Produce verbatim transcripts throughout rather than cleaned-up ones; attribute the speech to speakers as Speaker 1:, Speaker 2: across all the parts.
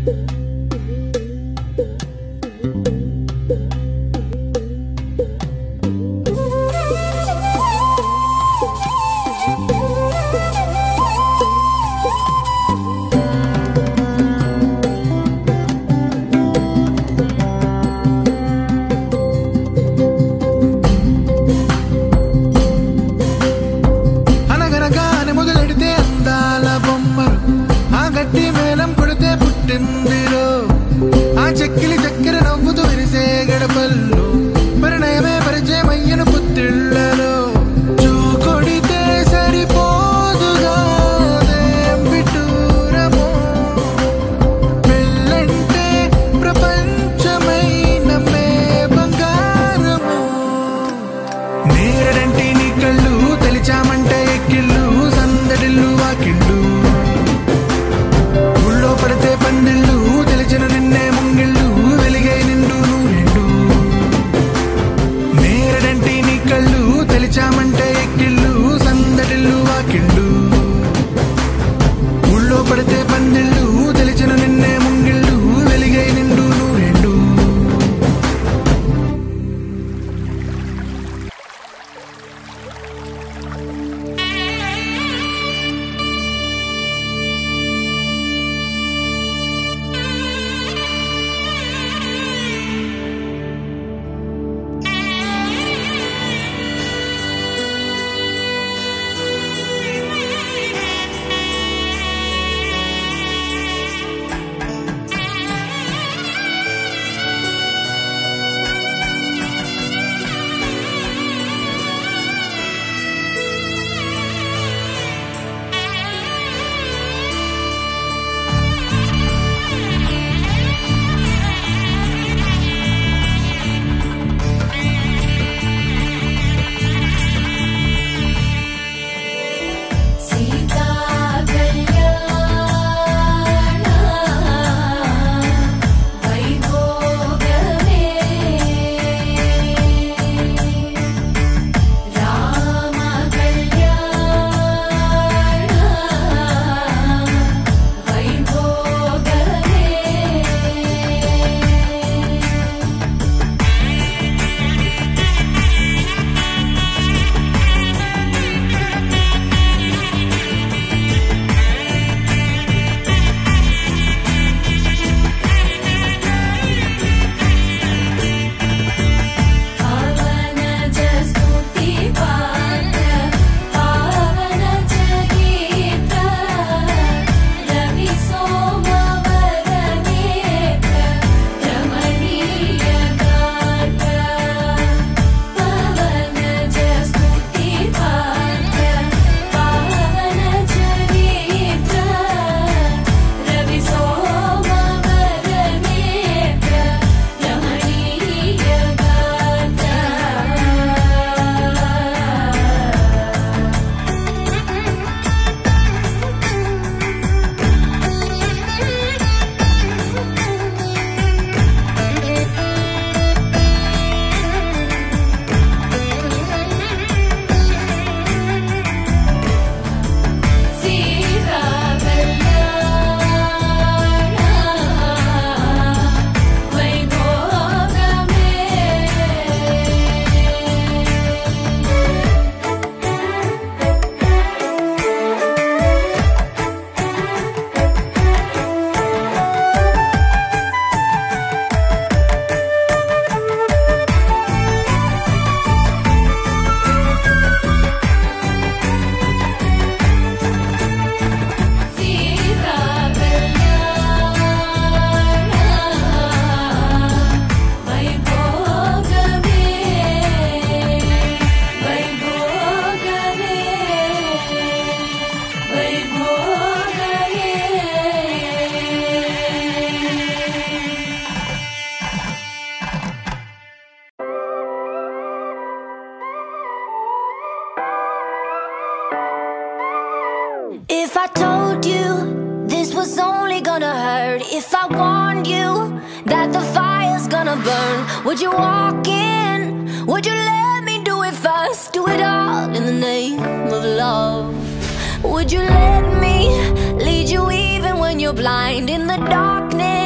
Speaker 1: If I told you this was only gonna hurt, if I warned you that the fire's gonna burn, would you walk in? Would you let me do it first? Do it all in the name of love. Would you let me lead you even when you're blind in the darkness?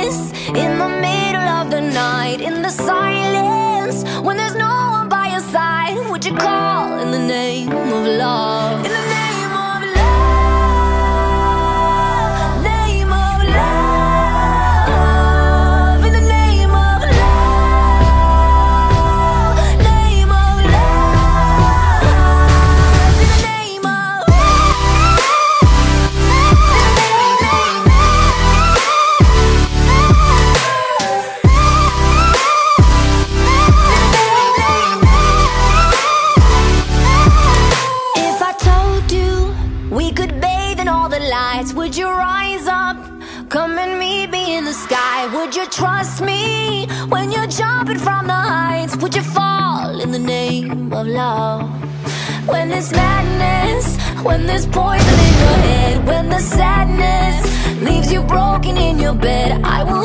Speaker 1: love. In the name of love, name of love. In the name of love, name of love. In the name of we could bathe in all the lights. Would you rise up? Come and meet me in the sky. Would you trust me when you're jumping from the heights? Would you fall in the name of love? When there's madness, when there's poison in your head, when the sadness leaves you broken in your bed, I will